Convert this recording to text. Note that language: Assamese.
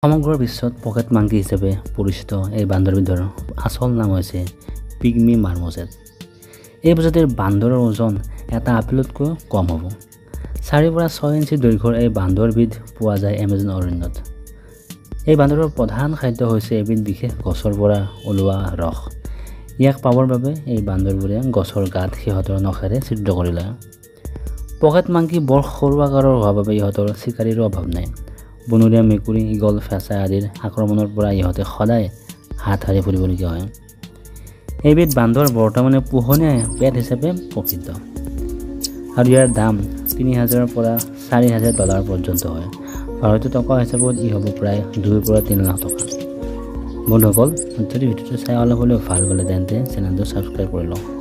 সমগ্ৰ বিশ্বত পকেট মাংকি হিচাপে পৰিচিত এই বান্দৰবিধৰ আচল নাম হৈছে পিগমি মাৰ্মোসেট। এই প্ৰজাতিৰ বান্দৰৰ ওজন এটা আপেলতকৈ কম হ'ব। 4 পৰা 6 ইঞ্চি দৈৰ্ঘ্যৰ এই বান্দৰবিধ পোৱা যায় এমাজন অৰণ্যত। এই বান্দৰৰ প্ৰধান খাদ্য হৈছে এবিধ বিশেষ গছৰ পৰা ওলোৱা ৰস। ইয়াক পাবৰ বাবে এই বান্দৰবোৰে গছৰ গাঁত সিহঁতৰ নখেৰে ছিদ্ৰ কৰি লয়। পকেট মাংকি বৰ সৰু আকাৰৰ হোৱাৰ বাবে ইহঁতৰ চিকাৰীৰো অভাৱ নাই। বনৰীয়া মেকুৰী, ইগল, ফেঁচা আদিৰ আক্ৰমণৰ পৰা ইহঁতে সদায় হাত সাৰি ফুৰিবলগীয়া হয়। এইবিধ বান্দৰ বৰ্তমানে পোহনীয়া পেট হিচাপে প্ৰসিদ্ধ আৰু ইয়াৰ দাম $3,000 পৰা $4,000 পৰ্যন্ত হয়। ভাৰতীয় টকা হিচাপত ই হ'ব প্ৰায় 2 পৰা 3 লাখ টকা। বন্ধুসকল, যদি ভিডিঅ'টো চাই অলপ হ'লেও ভাল পালে তেন্তে চেনেলটো ছাবস্ক্ৰাইব কৰি লওক।